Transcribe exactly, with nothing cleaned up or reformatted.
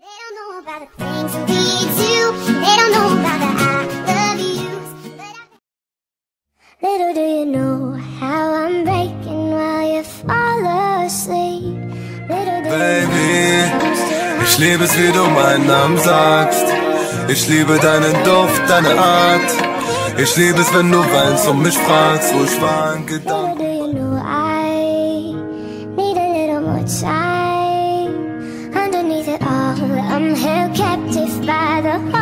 They don't know about the things that we do. They don't know about the I love yous. But I... Little do you know how I'm breaking while you fall asleep. Little do Baby, ich liebe es, wie du meinen Namen sagst. Ich liebe deinen Duft, deine Art. Ich liebe es, wenn du weinst und mich fragst, wo ich war in Gedanken. Little do you know I need a little more time. Underneath it all, I'm held captive by the heart.